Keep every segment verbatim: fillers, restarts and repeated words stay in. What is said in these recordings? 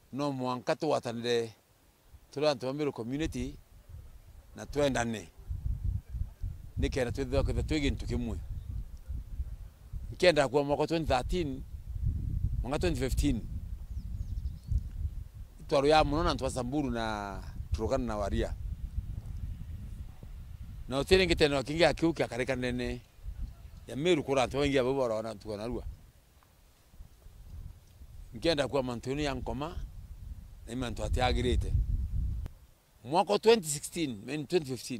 no mwankato watanire tula antu community na twendane nikena twitho kwa twigi ntu kimwe ikenda kwa mwaka twenty thirteen mwaka twenty fifteen twaro ya muno na antu Samburu na Turukana na Waria na otene ngiteno kingia kiuki akareka nene ya Meru kura antu wengi abo bora na antu kanarua ngenda kwa mantoni ya Nkoma na imantu atiagirite mwaka twenty sixteen men twenty fifteen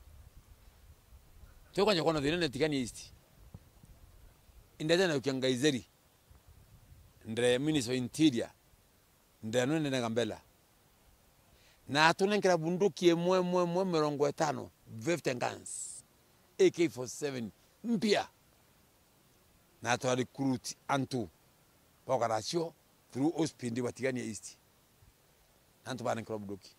Toko nyakona dhine Tigania East indete na ukiangaizeri ndre Minister of Interior ndre nune na Gambela na atunenkera bunduki mwe mwe mwe mirongo etano fifty guns A K forty-seven mpya na atu recruit antu pokarasio through Ospindi wa Tigania East antu banenkera bunduki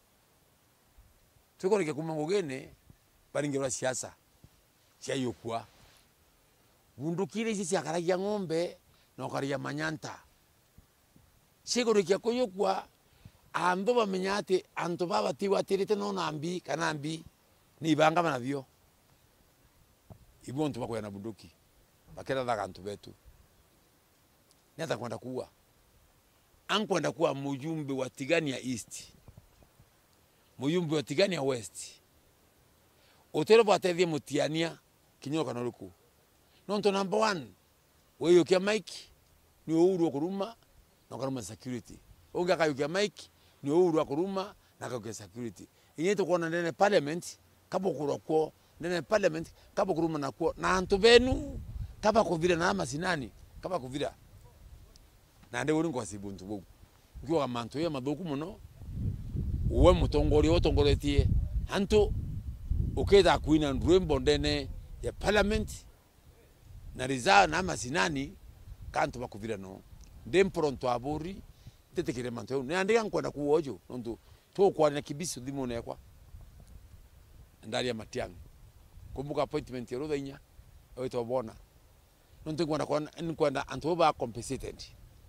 tuko rike kumangogene baringerwa siasa cia yukwa bundukire ici cia karagia ng'ombe na karagia manyanta sigurikia kuyukwa andu bamenyate antu baba tiwatirite no nambi kana mbi ni banga banavyo ibontu bakoya na bunduki bakera daga antu betu neta kwenda kuwa ankwenda kuwa mujumbe wa Tigania East mujumbe wa Tigania West otero batethie mutiania kinyoka noruku nonto number one weyo kia Mike ni ouru okuruma na karuma security onga kayo kia Mike ni ouru okuruma na kayo security inyeto kuona ndene parliament kabokuro ko ndene parliament kabokuruma na ko na antu benu kaba kuvira na masinani kaba kuvira na nde uri ngo sibuntu bogu ngiwa mantu ya madoku muno uwe mutongori otongoretie hantu ukeda kuina ndwembo ndene ya parliament na rizaa na masinani kantu bakuvira no ndempronto aburi tetekire mantu ne andika nkwenda kuwojo nonto to kwa na kibisu dhimo nekwa ndali ya Matiang'i kumbuka appointment ya Rudhainya oito bona nonto kwenda kwa nkwenda antu ba compensated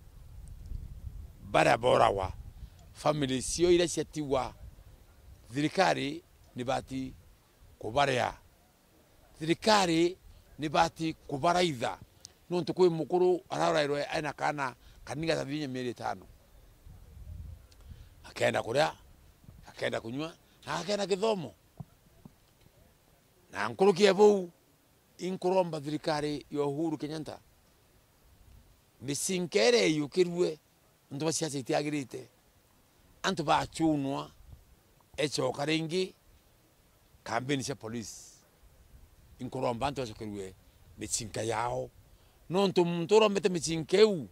bara bora wa family sio ile siatiwa thirikari ni bati kubaria thirikari ni bati kubaraitha nonto kwe mukuru ararairwe aina kana kaniga tabinya mieri tano akaenda kuria akaenda kunywa na akaenda kithomo na nkurukia bou inkuromba thirikari ya Uhuru Kenyatta misinkere yukirwe ndo basiasa itiagirite antu ba chunwa echo karingi kampeni ya police inkuromba antu asokirwe mitsinka yao nonto mtoro mete mitsinkeu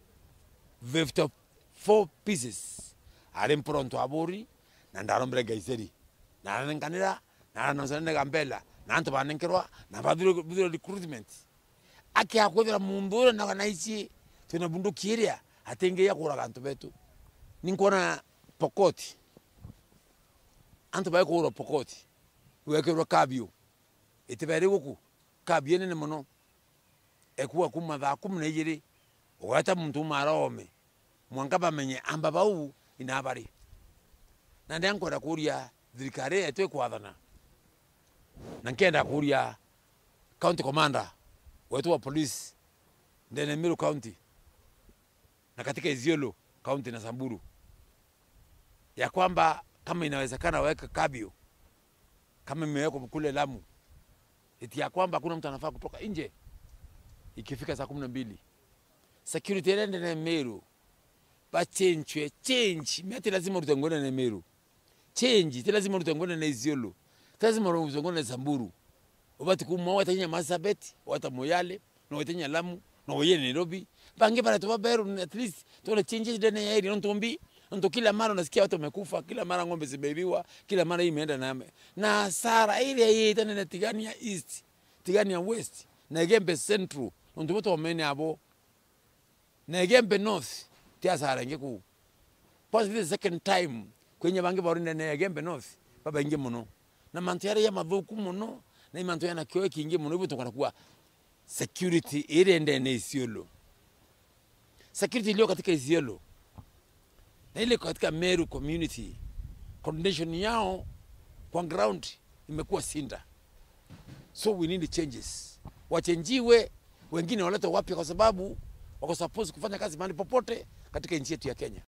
fifty-four pieces ari mpronto abori na ndarombere gaiseri na nanganira na nanzana Gambela na antu banenkerwa na badiro badiro recruitment aki akwethera mundura na kanaici tuna bundukiria atenge ya kuraga antu betu ninkona Pokoti antu bae ko Pokoti wekerwa kabio itibere guku kabio nene muno ekuwa kuma thaa kumi na igiri ugata muntu marome mwanga bamenye amba bau inabari na ndankwenda kuria thirikari etwe kwathana na nkenda kuria county commander wetu wa police ndene Meru County na katika Isiolo County na Samburu ya kwamba kama inawezekana waweka kabio kama imewekwa kule Lamu eti ya kwamba kuna mtu anafaa kutoka nje ikifika saa kumi na mbili security ende na Meru ba change change mimi lazima rutangone na Meru change lazima rutangone na Isiolo lazima rutangone na Samburu obati kumwa watanya Masabeti wata Moyale na watanya Lamu na waye Nairobi bange bara to Beru at least to change ndene ya area ntombi nto kila mara unasikia watu wamekufa kila mara ng'ombe zimeibiwa kila mara hii imeenda na na sara ile hii tena na Tigania East Tigania West na Gembe Central nto watu wamene abo na Gembe North tia sara ngeku possibly the second time kwenye bange barinda na Gembe North baba inge muno na mantiare ya madhuku muno na imanto yana kioe kinge muno ibo tokana kuwa security ile ndene Isiolo security iliyo katika Isiolo Na ile katika Meru community condition yao kwa ground imekuwa sinda. So we need changes. Wachenjiwe, wengine walete wapya kwa sababu wako supposed kufanya kazi mahali popote katika nchi yetu ya Kenya.